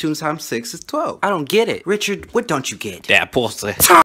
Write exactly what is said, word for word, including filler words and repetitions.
two times six is twelve. I don't get it. Richard, what don't you get? That pussy.